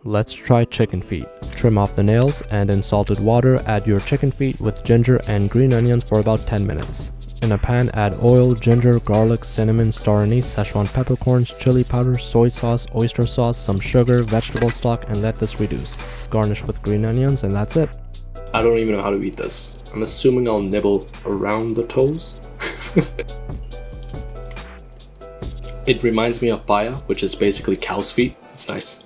let's try chicken feet. Trim off the nails and in salted water add your chicken feet with ginger and green onions for about 10 minutes. In a pan add oil, ginger, garlic, cinnamon, star anise, Szechuan peppercorns, chili powder, soy sauce, oyster sauce, some sugar, vegetable stock, and let this reduce. Garnish with green onions and that's it. I don't even know how to eat this. I'm assuming I'll nibble around the toes. It reminds me of paya, which is basically cow's feet. It's nice.